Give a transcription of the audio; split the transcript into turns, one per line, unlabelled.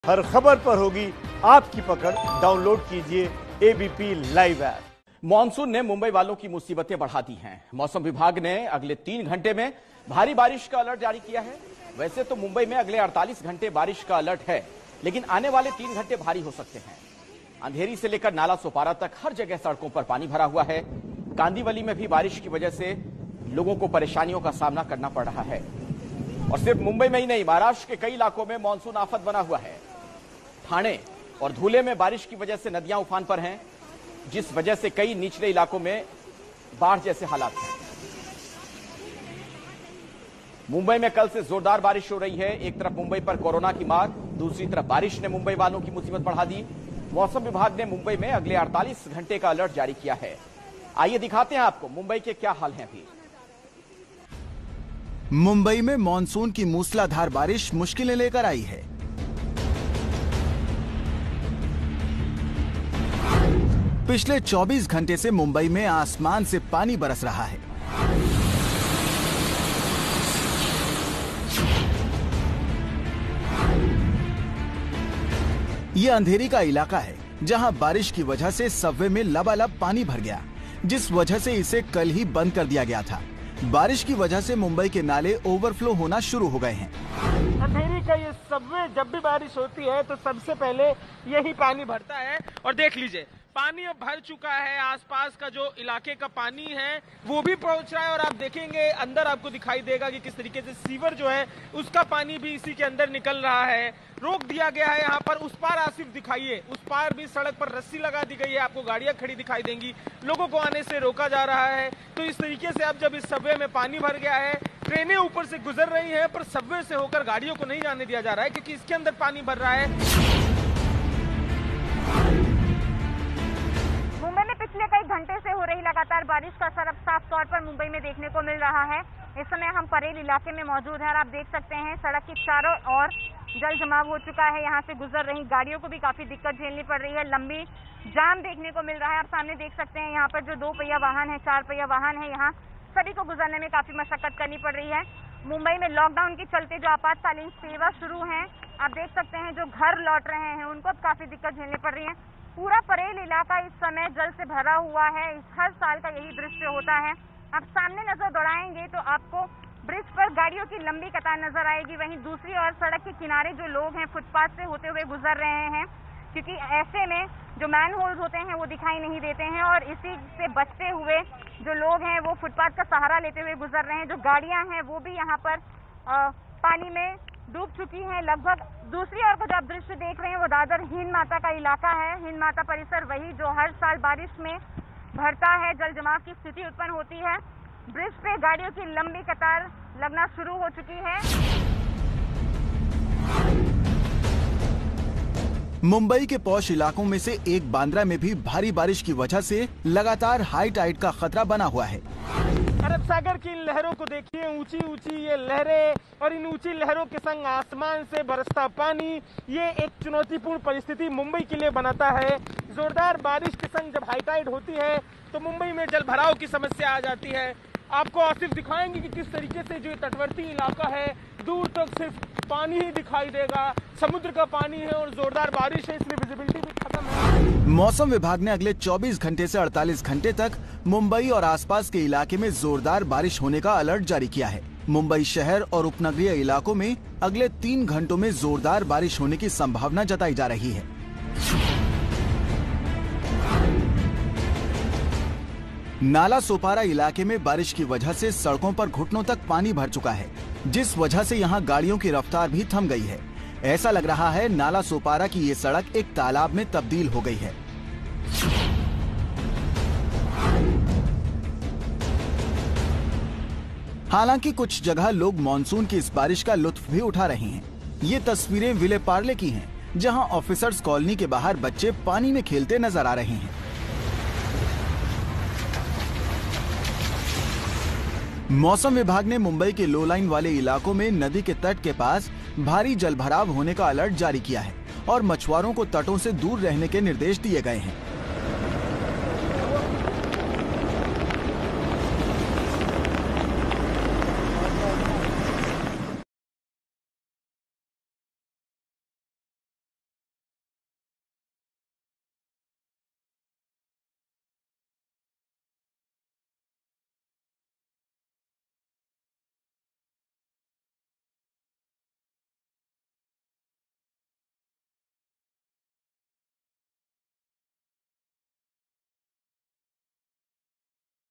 हर खबर पर होगी आपकी पकड़। डाउनलोड कीजिए एबीपी लाइव ऐप।
मॉनसून ने मुंबई वालों की मुसीबतें बढ़ा दी हैं। मौसम विभाग ने अगले 3 घंटे में भारी बारिश का अलर्ट जारी किया है। वैसे तो मुंबई में अगले 48 घंटे बारिश का अलर्ट है, लेकिन आने वाले 3 घंटे भारी हो सकते हैं। अंधेरी से लेकर नाला सोपारा तक हर जगह सड़कों पर पानी भरा हुआ है। कांदीवली में भी बारिश की वजह से लोगों को परेशानियों का सामना करना पड़ रहा है। और सिर्फ मुंबई में ही नहीं, महाराष्ट्र के कई इलाकों में मानसून आफत बना हुआ है। ठाणे और धुले में बारिश की वजह से नदियां उफान पर हैं, जिस वजह से कई निचले इलाकों में बाढ़ जैसे हालात हैं। मुंबई में कल से जोरदार बारिश हो रही है। एक तरफ मुंबई पर कोरोना की मार, दूसरी तरफ बारिश ने मुंबई वालों की मुसीबत बढ़ा दी। मौसम विभाग ने मुंबई में अगले 48 घंटे का अलर्ट जारी किया है। आइए दिखाते हैं आपको मुंबई के क्या हाल हैं अभी।
मुंबई में मॉनसून की मूसलाधार बारिश मुश्किलें लेकर आई है। पिछले 24 घंटे से मुंबई में आसमान से पानी बरस रहा है। यह अंधेरी का इलाका है, जहां बारिश की वजह से सबवे में लबालब पानी भर गया, जिस वजह से इसे कल ही बंद कर दिया गया था। बारिश की वजह से मुंबई के नाले ओवरफ्लो होना शुरू हो गए हैं।
अंधेरी का ये सबवे जब भी बारिश होती है तो सबसे पहले यही पानी भरता है। और देख लीजिए, पानी अब भर चुका है। आसपास का जो इलाके का पानी है वो भी पहुंच रहा है। और आप देखेंगे अंदर आपको दिखाई देगा कि किस तरीके से सीवर जो है उसका पानी भी इसी के अंदर निकल रहा है। रोक दिया गया है यहाँ पर। उस पार आसिफ दिखाइए, उस पार भी सड़क पर रस्सी लगा दी गई है, आपको गाड़ियां खड़ी दिखाई देंगी। लोगों को आने से रोका जा रहा है। तो इस तरीके से अब जब इस सबवे में पानी भर गया है, ट्रेनें ऊपर से गुजर रही है, पर सबवे से होकर गाड़ियों को नहीं जाने दिया जा रहा है, क्योंकि इसके अंदर पानी भर रहा है।
मुंबई में पिछले कई घंटे से हो रही लगातार बारिश का असर अब साफ तौर पर मुंबई में देखने को मिल रहा है। इस समय हम परेल इलाके में मौजूद हैं और आप देख सकते हैं सड़क की चारों ओर जल जमाव हो चुका है। यहाँ से गुजर रही गाड़ियों को भी काफी दिक्कत झेलनी पड़ रही है। लंबी जाम देखने को मिल रहा है। आप सामने देख सकते हैं यहाँ पर जो 2 पहिया वाहन है, 4 पहिया वाहन है, यहाँ सभी को गुजरने में काफी मशक्कत करनी पड़ रही है। मुंबई में लॉकडाउन के चलते जो आपातकालीन सेवा शुरू है, आप देख सकते हैं जो घर लौट रहे हैं उनको अब काफी दिक्कत झेलनी पड़ रही है। पूरा परेल इलाका इस समय जल से भरा हुआ है। हर साल का यही दृश्य होता है। आप सामने नजर दौड़ाएंगे तो आपको ब्रिज पर गाड़ियों की लंबी कतार नजर आएगी। वहीं दूसरी ओर सड़क के किनारे जो लोग हैं फुटपाथ से होते हुए गुजर रहे हैं, क्योंकि ऐसे में जो मैन होल्स होते हैं वो दिखाई नहीं देते हैं और इसी से बचते हुए जो लोग हैं वो फुटपाथ का सहारा लेते हुए गुजर रहे हैं। जो गाड़ियां हैं वो भी यहाँ पर पानी में डूब चुकी हैं लगभग। दूसरी ओर का जो आप दृश्य देख रहे हैं वो दादर हिंद माता का इलाका है। हिंद माता परिसर वही जो हर साल बारिश में भरता है, जल जमाव की स्थिति उत्पन्न होती है। ब्रिज पे गाड़ियों की लंबी कतार लगना शुरू हो चुकी है।
मुंबई के पॉश इलाकों में से एक बांद्रा में भी भारी बारिश की वजह से लगातार हाई टाइड का खतरा बना हुआ है।
अरब सागर की इन लहरों को देखिए, ऊंची ऊंची ये लहरें और इन ऊंची लहरों के संग आसमान से बरसता पानी, ये एक चुनौतीपूर्ण परिस्थिति मुंबई के लिए बनाता है। जोरदार बारिश के संग जब हाई टाइड होती है तो मुंबई में जल भराव की समस्या आ जाती है। आपको आसिफ दिखाएंगे कि किस तरीके से जो तटवर्ती इलाका है दूर तक सिर्फ पानी ही दिखाई देगा, समुद्र का पानी है और जोरदार बारिश है, इसलिए विजिबिलिटी भी खत्म है।
मौसम विभाग ने अगले 24 घंटे से 48 घंटे तक मुंबई और आसपास के इलाके में जोरदार बारिश होने का अलर्ट जारी किया है। मुंबई शहर और उपनगरीय इलाकों में अगले 3 घंटों में जोरदार बारिश होने की संभावना जताई जा रही है। नाला सोपारा इलाके में बारिश की वजह से सड़कों पर घुटनों तक पानी भर चुका है, जिस वजह से यहां गाड़ियों की रफ्तार भी थम गई है। ऐसा लग रहा है नाला सोपारा की ये सड़क एक तालाब में तब्दील हो गई है। हालांकि कुछ जगह लोग मानसून की इस बारिश का लुत्फ भी उठा रहे हैं। ये तस्वीरें विले पार्ले की हैं, जहां ऑफिसर्स कॉलोनी के बाहर बच्चे पानी में खेलते नजर आ रहे हैं। मौसम विभाग ने मुंबई के लो लाइन वाले इलाकों में नदी के तट के पास भारी जलभराव होने का अलर्ट जारी किया है और मछुआरों को तटों से दूर रहने के निर्देश दिए गए हैं।